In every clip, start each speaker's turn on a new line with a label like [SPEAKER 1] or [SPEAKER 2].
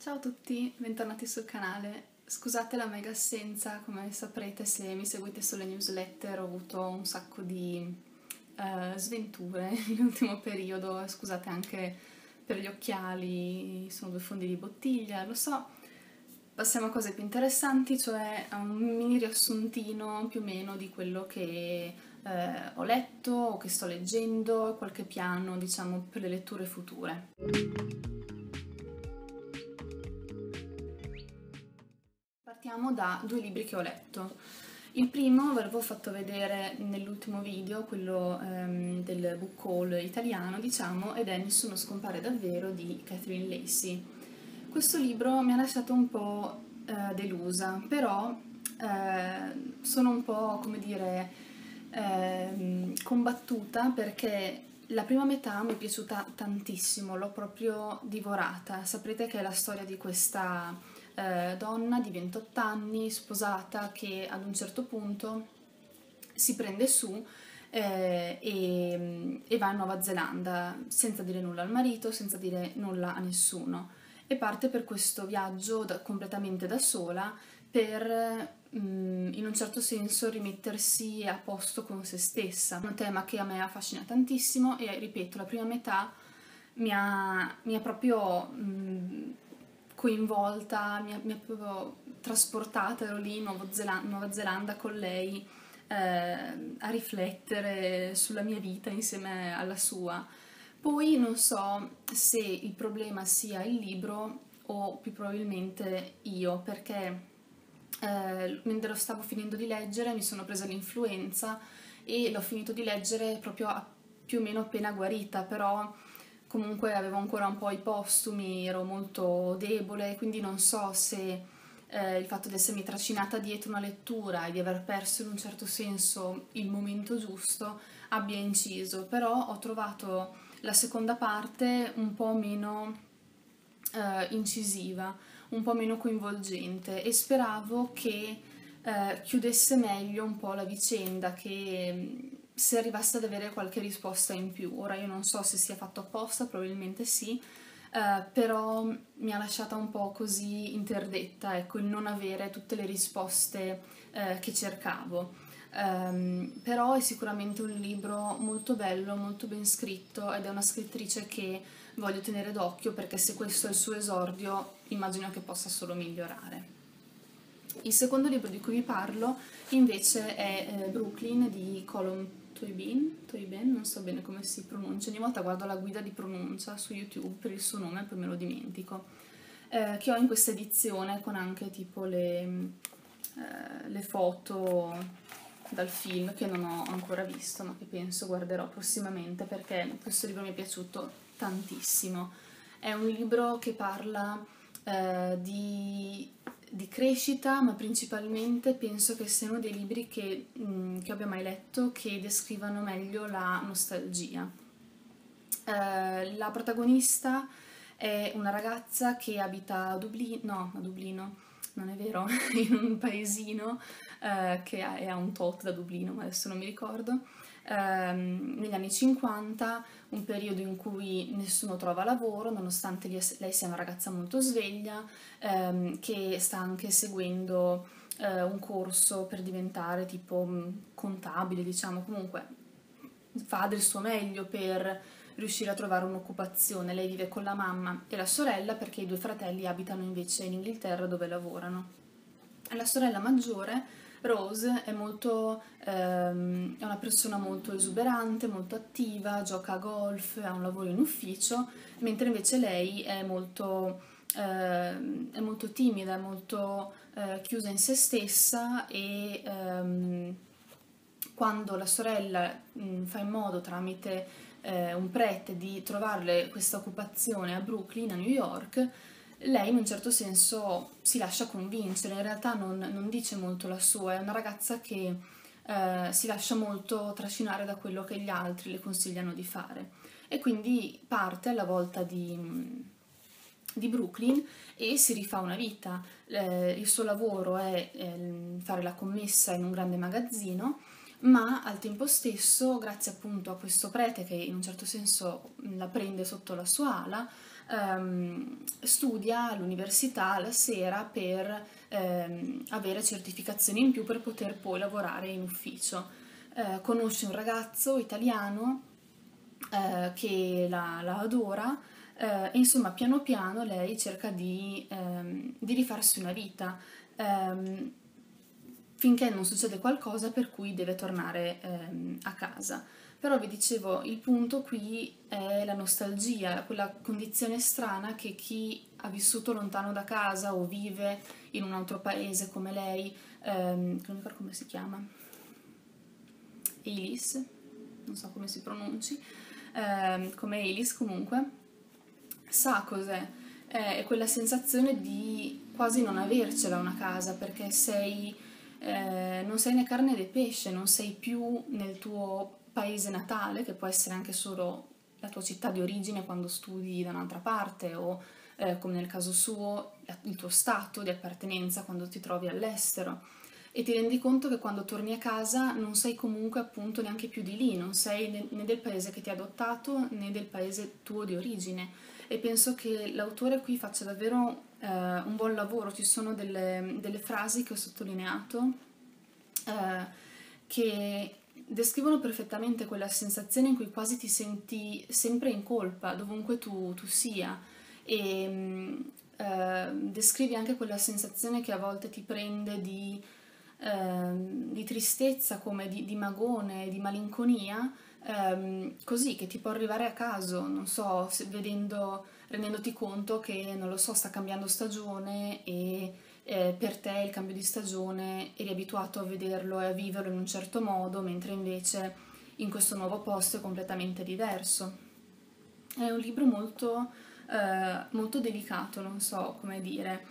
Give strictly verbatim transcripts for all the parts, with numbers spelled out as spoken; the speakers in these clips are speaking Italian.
[SPEAKER 1] Ciao a tutti, bentornati sul canale. Scusate la mega assenza, come saprete se mi seguite sulle newsletter ho avuto un sacco di eh, sventure nell'ultimo periodo, scusate anche per gli occhiali, sono due fondi di bottiglia, lo so. Passiamo a cose più interessanti, cioè a un mini riassuntino più o meno di quello che eh, ho letto o che sto leggendo, qualche piano, diciamo, per le letture future. Partiamo da due libri che ho letto. Il primo ve l'avevo fatto vedere nell'ultimo video, quello ehm, del book haul italiano, diciamo, ed è Nessuno scompare davvero di Catherine Lacey. Questo libro mi ha lasciato un po' eh, delusa, però eh, sono un po', come dire, ehm, combattuta perché la prima metà mi è piaciuta tantissimo, l'ho proprio divorata. Saprete che è la storia di questa eh, donna di ventotto anni, sposata, che ad un certo punto si prende su eh, e, e va in Nuova Zelanda senza dire nulla al marito, senza dire nulla a nessuno, e parte per questo viaggio da, completamente da sola per mm, in un certo senso rimettersi a posto con se stessa. Un tema che a me affascina tantissimo e, ripeto, la prima metà mi ha, mi ha proprio mm, coinvolta, mi ha, mi ha proprio trasportata, ero lì in Nuova Zelanda, Nuova Zelanda con lei eh, a riflettere sulla mia vita insieme alla sua. Poi non so se il problema sia il libro o più probabilmente io, perché eh, mentre lo stavo finendo di leggere mi sono presa l'influenza e l'ho finito di leggere proprio a, più o meno appena guarita, però comunque avevo ancora un po' i postumi, ero molto debole, quindi non so se eh, il fatto di essermi trascinata dietro una lettura e di aver perso in un certo senso il momento giusto abbia inciso, però ho trovato la seconda parte un po' meno eh, incisiva, un po' meno coinvolgente e speravo che eh, chiudesse meglio un po' la vicenda, che mh, se arrivasse ad avere qualche risposta in più. Ora io non so se sia fatto apposta, probabilmente sì, eh, però mi ha lasciata un po' così interdetta, ecco, il non avere tutte le risposte eh, che cercavo. Um, però è sicuramente un libro molto bello, molto ben scritto ed è una scrittrice che voglio tenere d'occhio perché se questo è il suo esordio immagino che possa solo migliorare. Il secondo libro di cui vi parlo invece è eh, Brooklyn di Colm Toibin, Toibin, non so bene come si pronuncia, ogni volta guardo la guida di pronuncia su YouTube per il suo nome e poi me lo dimentico, eh, che ho in questa edizione con anche tipo le, eh, le foto dal film che non ho ancora visto ma che penso guarderò prossimamente perché questo libro mi è piaciuto tantissimo. È un libro che parla eh, di, di crescita, ma principalmente penso che sia uno dei libri che, mh, che abbia mai letto che descrivano meglio la nostalgia. Eh, la protagonista è una ragazza che abita a Dublino, no, a Dublino, non è vero, in un paesino eh, che è a un tot da Dublino, ma adesso non mi ricordo, ehm, negli anni cinquanta, un periodo in cui nessuno trova lavoro, nonostante lei sia una ragazza molto sveglia, ehm, che sta anche seguendo eh, un corso per diventare tipo mh, contabile, diciamo, comunque fa del suo meglio per riuscire a trovare un'occupazione. Lei vive con la mamma e la sorella perché i due fratelli abitano invece in Inghilterra dove lavorano. La sorella maggiore, Rose, è, molto, ehm, è una persona molto esuberante, molto attiva, gioca a golf, ha un lavoro in ufficio, mentre invece lei è molto, ehm, è molto timida, è molto eh, chiusa in se stessa e ehm, quando la sorella mh, fa in modo tramite eh, un prete di trovarle questa occupazione a Brooklyn, a New York, lei in un certo senso si lascia convincere, in realtà non, non dice molto la sua, è una ragazza che eh, si lascia molto trascinare da quello che gli altri le consigliano di fare e quindi parte alla volta di, di Brooklyn e si rifà una vita. Eh, il suo lavoro è eh, fare la commessa in un grande magazzino, ma al tempo stesso, grazie appunto a questo prete che in un certo senso la prende sotto la sua ala, ehm, studia all'università la sera per ehm, avere certificazioni in più per poter poi lavorare in ufficio. Eh, conosce un ragazzo italiano eh, che la, la adora, eh, e insomma piano piano lei cerca di, ehm, di rifarsi una vita, ehm, finché non succede qualcosa per cui deve tornare ehm, a casa. Però vi dicevo, il punto qui è la nostalgia, quella condizione strana che chi ha vissuto lontano da casa o vive in un altro paese come lei, ehm, non mi ricordo come si chiama, Elis, non so come si pronunci, ehm, come Elis comunque, sa cos'è. È quella sensazione di quasi non avercela una casa, perché sei, eh, non sei né carne né pesce, non sei più nel tuo paese natale, che può essere anche solo la tua città di origine quando studi da un'altra parte, o eh, come nel caso suo, il tuo stato di appartenenza quando ti trovi all'estero. E ti rendi conto che quando torni a casa non sei comunque appunto neanche più di lì, non sei né, né del paese che ti ha adottato né del paese tuo di origine. E penso che l'autore qui faccia davvero eh, un buon lavoro. Ci sono delle, delle frasi che ho sottolineato eh, che descrivono perfettamente quella sensazione in cui quasi ti senti sempre in colpa dovunque tu, tu sia, e mh, eh, descrivi anche quella sensazione che a volte ti prende di, eh, di tristezza, come di, di magone, di malinconia, ehm, così che ti può arrivare a caso, non so, se, vedendo, rendendoti conto che, non lo so, sta cambiando stagione e eh, per te il cambio di stagione eri abituato a vederlo e a viverlo in un certo modo, mentre invece in questo nuovo posto è completamente diverso. È un libro molto, eh, molto delicato, non so come dire,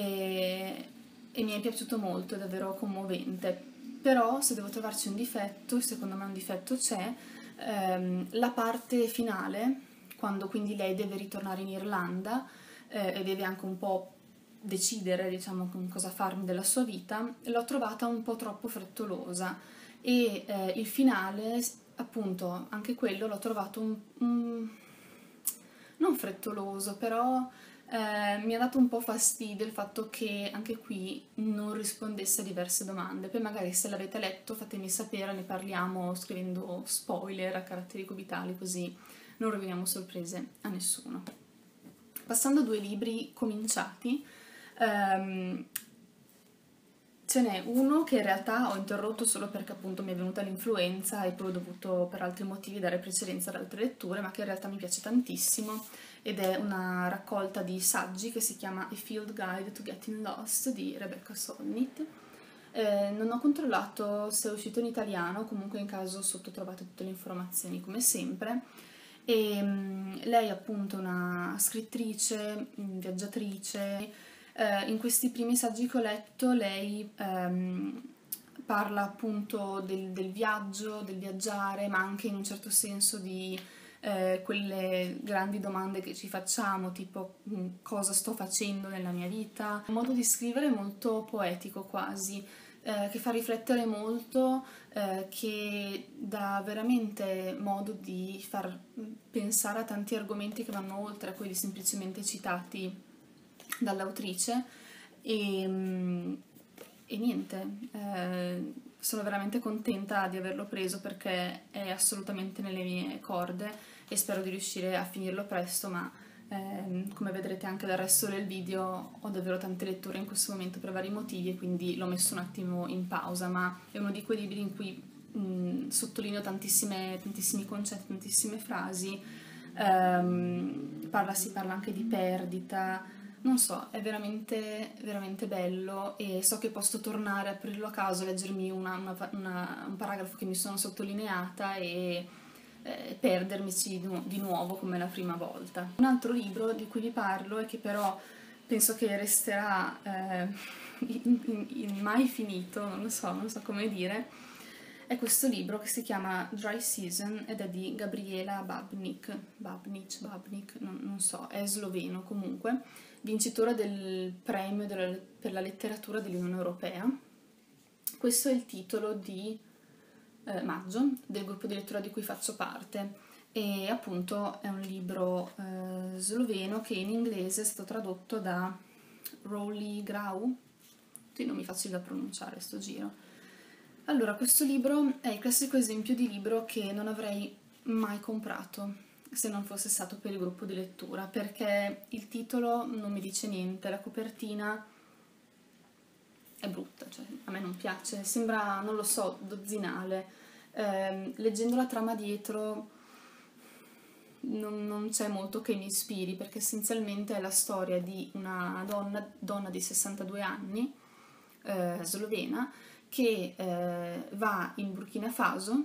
[SPEAKER 1] e, e mi è piaciuto molto, è davvero commovente. Però se devo trovarci un difetto, e secondo me un difetto c'è, ehm, la parte finale, quando quindi lei deve ritornare in Irlanda eh, e deve anche un po' decidere, diciamo, cosa farne della sua vita, l'ho trovata un po' troppo frettolosa, e eh, il finale, appunto, anche quello l'ho trovato un, un- non frettoloso, però eh, mi ha dato un po' fastidio il fatto che anche qui non rispondesse a diverse domande. Poi magari se l'avete letto fatemi sapere, ne parliamo scrivendo spoiler a caratteri cubitali, così non roviniamo sorprese a nessuno. Passando a due libri cominciati, ehm, ce n'è uno che in realtà ho interrotto solo perché appunto mi è venuta l'influenza e poi ho dovuto per altri motivi dare precedenza ad altre letture, ma che in realtà mi piace tantissimo, ed è una raccolta di saggi che si chiama A Field Guide to Getting Lost di Rebecca Solnit. Eh, non ho controllato se è uscito in italiano, comunque in caso sotto trovate tutte le informazioni come sempre. E um, lei appunto è una scrittrice, viaggiatrice. Eh, in questi primi saggi che ho letto lei ehm, parla appunto del, del viaggio, del viaggiare, ma anche in un certo senso di eh, quelle grandi domande che ci facciamo, tipo mh, cosa sto facendo nella mia vita. Un modo di scrivere molto poetico quasi, eh, che fa riflettere molto, eh, che dà veramente modo di far pensare a tanti argomenti che vanno oltre a quelli semplicemente citati dall'autrice, e, e niente, eh, sono veramente contenta di averlo preso perché è assolutamente nelle mie corde e spero di riuscire a finirlo presto, ma ehm, come vedrete anche dal resto del video ho davvero tante letture in questo momento per vari motivi e quindi l'ho messo un attimo in pausa, ma è uno di quei libri in cui mh, sottolineo tantissime, tantissimi concetti, tantissime frasi, ehm, parla, si parla anche di perdita. Non so, è veramente, veramente bello e so che posso tornare a aprirlo a caso, leggermi una, una, una, un paragrafo che mi sono sottolineata e eh, perdermici di, nu- di nuovo come la prima volta. Un altro libro di cui vi parlo e che però penso che resterà eh, in, in- in mai finito, non lo so, non so come dire, è questo libro che si chiama Dry Season ed è di Gabriela Babnik, Babnic, Babnik, non, non so, è sloveno comunque, vincitore del premio della- per la letteratura dell'Unione Europea. Questo è il titolo di eh, maggio del gruppo di lettura di cui faccio parte e appunto è un libro eh, sloveno che in inglese è stato tradotto da Rowley Grau, sì, non mi facile da pronunciare sto giro. Allora, questo libro è il classico esempio di libro che non avrei mai comprato se non fosse stato per il gruppo di lettura, perché il titolo non mi dice niente, la copertina è brutta, cioè a me non piace, sembra, non lo so, dozzinale. Eh, leggendo la trama dietro non, non c'è molto che mi ispiri, perché essenzialmente è la storia di una donna, donna di sessantadue anni, eh, slovena, che eh, va in Burkina Faso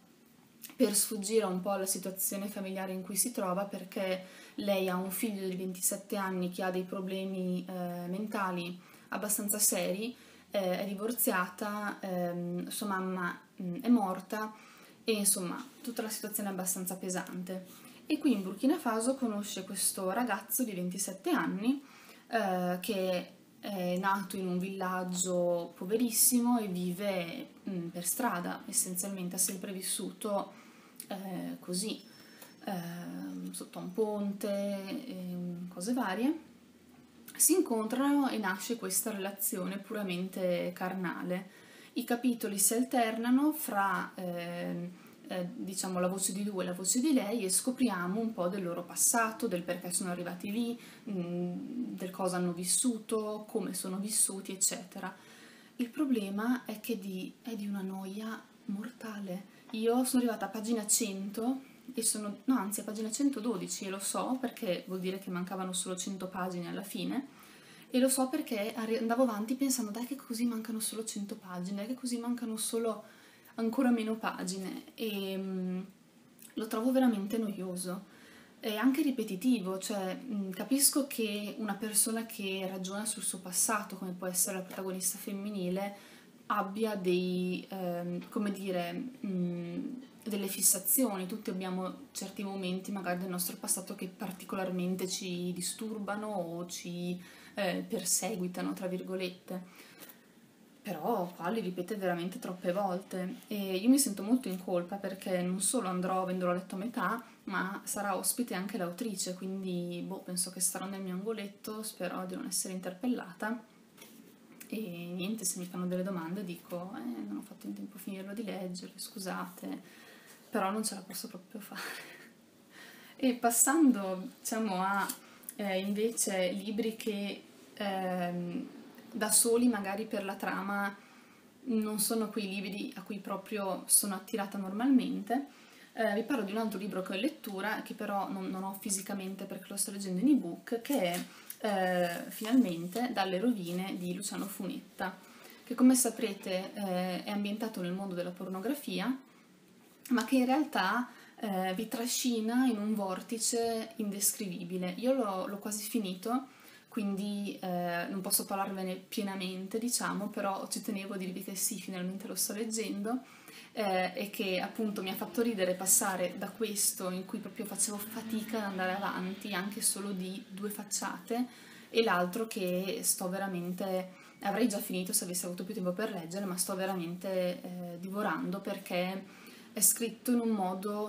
[SPEAKER 1] per sfuggire un po' alla situazione familiare in cui si trova, perché lei ha un figlio di ventisette anni che ha dei problemi eh, mentali abbastanza seri, eh, è divorziata, ehm, sua mamma mh, è morta e insomma tutta la situazione è abbastanza pesante. E qui in Burkina Faso conosce questo ragazzo di ventisette anni eh, che è nato in un villaggio poverissimo e vive mh, per strada, essenzialmente ha sempre vissuto eh, così, eh, sotto un ponte, eh, cose varie. Si incontrano e nasce questa relazione puramente carnale. I capitoli si alternano fra eh, eh, diciamo la voce di lui e la voce di lei e scopriamo un po' del loro passato, del perché sono arrivati lì, mh, del cosa hanno vissuto, come sono vissuti, eccetera. Il problema è che di, è di una noia mortale. Io sono arrivata a pagina cento e sono, no, anzi a pagina centododici, e lo so perché vuol dire che mancavano solo cento pagine alla fine, e lo so perché andavo avanti pensando dai che così mancano solo cento pagine, dai che così mancano solo ancora meno pagine, e mh, lo trovo veramente noioso e anche ripetitivo, cioè mh, capisco che una persona che ragiona sul suo passato, come può essere la protagonista femminile, abbia dei, ehm, come dire, mh, delle fissazioni. Tutti abbiamo certi momenti magari del nostro passato che particolarmente ci disturbano o ci eh, perseguitano, tra virgolette. Però qua li ripete veramente troppe volte e io mi sento molto in colpa perché non solo andrò avendolo letto a metà, ma sarà ospite anche l'autrice, quindi boh, penso che starò nel mio angoletto, spero di non essere interpellata. E niente, se mi fanno delle domande dico eh, non ho fatto in tempo a finirlo di leggere, scusate, però non ce la posso proprio fare. E passando, diciamo, a eh, invece libri che ehm, da soli magari per la trama non sono quei libri a cui proprio sono attirata normalmente, eh, vi parlo di un altro libro che ho in lettura, che però non, non ho fisicamente perché lo sto leggendo in ebook, che è eh, finalmente Dalle rovine di Luciano Funetta, che come saprete eh, è ambientato nel mondo della pornografia, ma che in realtà eh, vi trascina in un vortice indescrivibile. Io l'ho, l'ho quasi finito, quindi eh, non posso parlarvene pienamente, diciamo, però ci tenevo a dirvi che sì, finalmente lo sto leggendo, eh, e che appunto mi ha fatto ridere passare da questo, in cui proprio facevo fatica ad andare avanti, anche solo di due facciate, e l'altro che sto veramente, avrei già finito se avessi avuto più tempo per leggere, ma sto veramente eh, divorando perché è scritto in un modo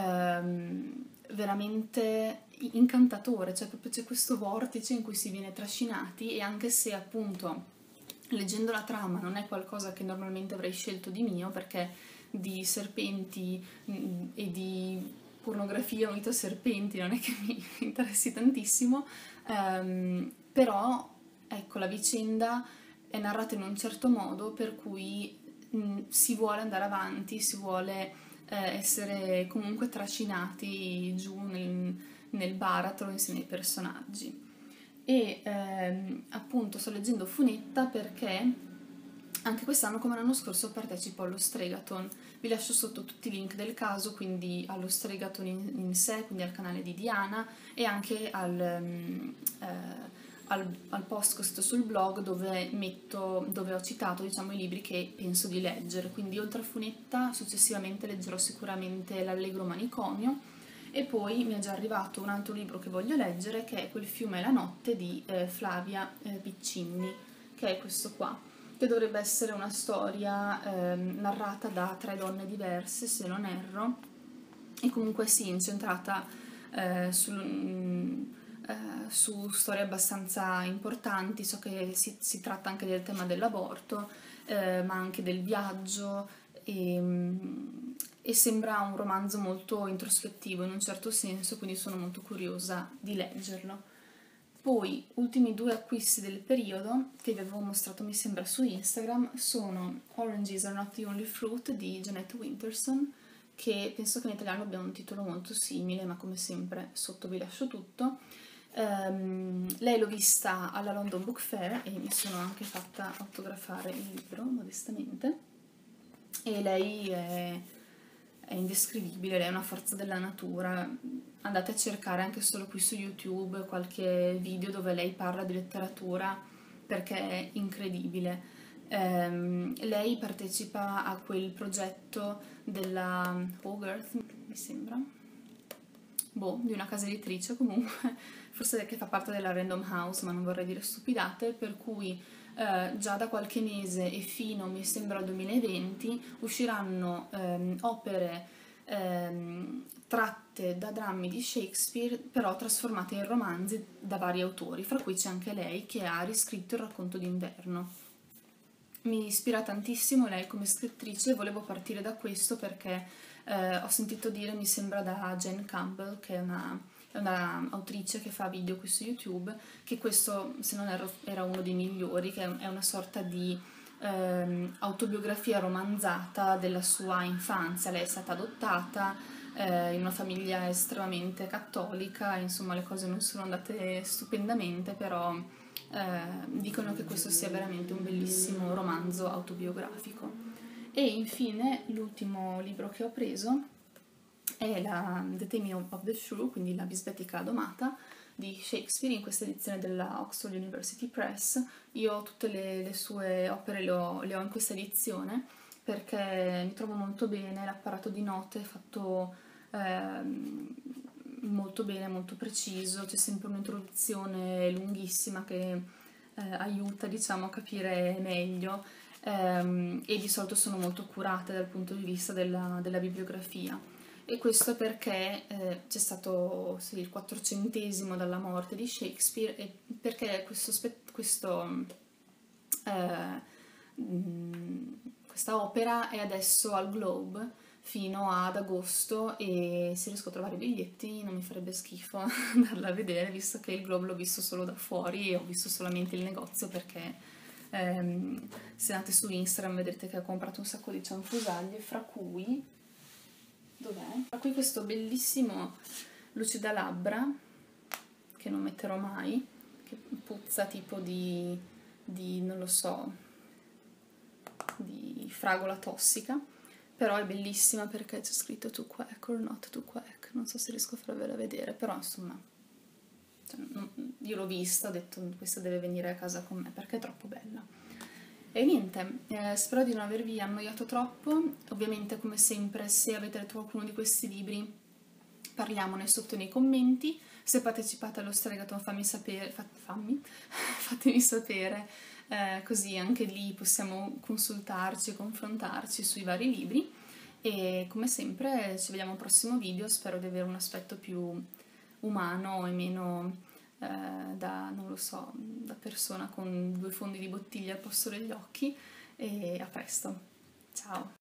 [SPEAKER 1] ehm, veramente incantatore, cioè proprio c'è questo vortice in cui si viene trascinati, e anche se appunto leggendo la trama non è qualcosa che normalmente avrei scelto di mio, perché di serpenti mh, e di pornografia unita a serpenti non è che mi interessi tantissimo, ehm, però ecco, la vicenda è narrata in un certo modo per cui mh, si vuole andare avanti, si vuole eh, essere comunque trascinati giù nel, nel baratro insieme ai personaggi. E ehm, appunto sto leggendo Funetta perché anche quest'anno come l'anno scorso partecipo allo Stregathon. Vi lascio sotto tutti i link del caso, quindi allo Stregathon in, in sé, quindi al canale di Diana, e anche al, um, eh, al, al post sul blog dove, metto, dove ho citato, diciamo, i libri che penso di leggere. Quindi oltre a Funetta successivamente leggerò sicuramente l'Allegro Manicomio, e poi mi è già arrivato un altro libro che voglio leggere, che è Quel fiume e la notte di eh, Flavia eh, Piccini, che è questo qua, che dovrebbe essere una storia eh, narrata da tre donne diverse, se non erro, e comunque sì, incentrata eh, sul, mm, eh, su storie abbastanza importanti. So che si, si tratta anche del tema dell'aborto, eh, ma anche del viaggio, e, mm, e sembra un romanzo molto introspettivo in un certo senso, quindi sono molto curiosa di leggerlo. Poi, ultimi due acquisti del periodo, che vi avevo mostrato mi sembra su Instagram, sono Oranges Are Not The Only Fruit di Jeanette Winterson, che penso che in italiano abbia un titolo molto simile, ma come sempre sotto vi lascio tutto. Um, lei l'ho vista alla London Book Fair e mi sono anche fatta autografare il libro, modestamente, e lei è, è indescrivibile, lei è una forza della natura. Andate a cercare anche solo qui su YouTube qualche video dove lei parla di letteratura, perché è incredibile. Um, lei partecipa a quel progetto della Hogarth, mi sembra, boh, di una casa editrice comunque, forse che fa parte della Random House, ma non vorrei dire stupidate, per cui eh, già da qualche mese e fino, mi sembra, al duemilaventi usciranno ehm, opere ehm, tratte da drammi di Shakespeare, però trasformate in romanzi da vari autori, fra cui c'è anche lei che ha riscritto il Racconto d'inverno. Mi ispira tantissimo lei come scrittrice, volevo partire da questo perché eh, ho sentito dire, mi sembra da Jen Campbell, che è una, è una autrice che fa video qui su YouTube, che questo, se non erro, era uno dei migliori, che è una sorta di ehm, autobiografia romanzata della sua infanzia. Lei è stata adottata eh, in una famiglia estremamente cattolica, insomma le cose non sono andate stupendamente, però eh, dicono che questo sia veramente un bellissimo romanzo autobiografico. E infine l'ultimo libro che ho preso è la The Taming of the Shrew, quindi La bisbetica domata di Shakespeare, in questa edizione della Oxford University Press. Io tutte le, le sue opere le ho, le ho in questa edizione perché mi trovo molto bene, l'apparato di note è fatto ehm, molto bene, molto preciso, c'è sempre un'introduzione lunghissima che eh, aiuta, diciamo, a capire meglio, ehm, e di solito sono molto curate dal punto di vista della, della bibliografia. E questo perché eh, c'è stato sì, il quattrocentesimo dalla morte di Shakespeare, e perché questo, questo, eh, questa opera è adesso al Globe fino ad agosto, e se riesco a trovare i biglietti non mi farebbe schifo andarla a vedere, visto che il Globe l'ho visto solo da fuori e ho visto solamente il negozio, perché ehm, se andate su Instagram vedrete che ho comprato un sacco di cianfrusaglie, fra cui dov'è? Fra cui questo bellissimo lucida labbra che non metterò mai, che puzza tipo di, di non lo so, di fragola tossica, però è bellissima perché c'è scritto to quack or not to quack, non so se riesco a farvela vedere, però insomma, cioè, io l'ho vista, ho detto questa deve venire a casa con me perché è troppo bella. E niente, eh, spero di non avervi annoiato troppo. Ovviamente, come sempre, se avete letto qualcuno di questi libri, parliamone sotto nei commenti. Se partecipate allo Stregathon fammi sapere, fammi, fatemi sapere, eh, così anche lì possiamo consultarci e confrontarci sui vari libri. E come sempre ci vediamo al prossimo video, spero di avere un aspetto più umano e meno eh, da, non lo so, da persona con due fondi di bottiglia al posto degli occhi, e a presto, ciao!